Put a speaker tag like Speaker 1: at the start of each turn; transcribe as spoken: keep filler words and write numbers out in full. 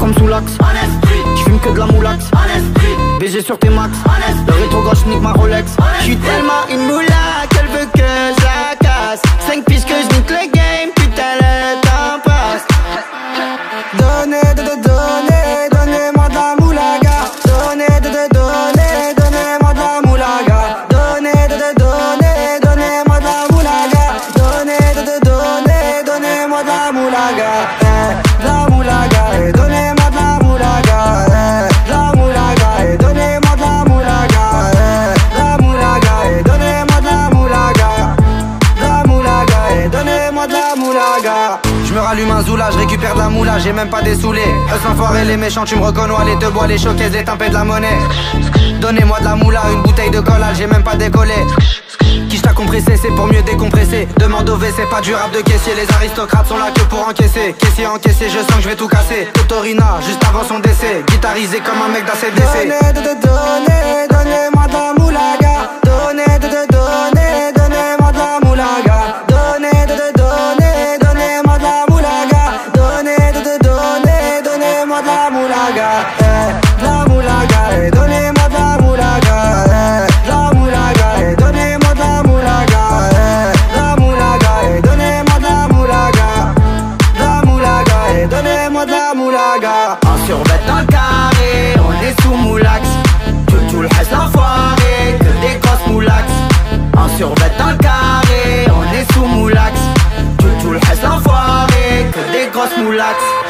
Speaker 1: comme sous l'axe. J'fume que de la moulax. B G sur tes max. Le rétro gauche nique ma Rolex. J'suis tellement une moula qu'elle veut que je la casse. Cinq piges que je nique le game, putain le temps passe.
Speaker 2: Donnez, de, de, donnez, donnez-moi de la moulaga. Donnez, de, de, donnez, donnez-moi de la moulaga. Donnez, de, de, donnez, donnez-moi de la moulaga. Donnez, de, de, donnez, donnez-moi de la moulaga. Eh, de la moulaga, eh, donnez-moi de la moulaga. Eh, de la moulaga, eh, donnez-moi de la moulaga. Eh, de la moulaga, eh, donnez-moi de la moulaga. De la moulaga, eh, donnez-moi de la moulaga.
Speaker 3: Je me rallume un zoula, je récupère de la moula, j'ai même pas des saoulés. Eux s'enfoirés, les méchants, tu me reconnais, les deux bois, les choquaises, les timpés de la monnaie. Donnez-moi de la moula, une bouteille de collal, j'ai même pas décollé. Qui t'a compressé, c'est pour mieux décompresser. Demande au V, c'est pas du rap de caissier. Les aristocrates sont là que pour encaisser. Caissier encaissé, je sens que je vais tout casser. Totorina, juste avant son décès. Guitarisé comme un mec d'A C D C.
Speaker 2: Donnez, de, de, donnez, donnez-moi de la moulaga. Donnez, de, de, donnez, donnez-moi de la moulaga. Donnez, de, de, donnez, donnez-moi de la moulaga. Donnez, de, de, donnez, donnez-moi de la moulaga. Eh, de la moulaga, eh, donnez-moi de la moulaga. Eh, de la moulaga, eh, donnez-moi de la moulaga. Eh, de la moulaga, eh, donnez-moi de la moulaga. De la moulaga, eh, donnez-moi de la moulaga.
Speaker 1: En survêt dans le carré, on est sous moulax. Tout tout le reste l'enfoiré, que des grosses moulax. En survêt dans le carré, on est sous moulax. Tout tout le reste l'enfoiré, que des grosses moulax.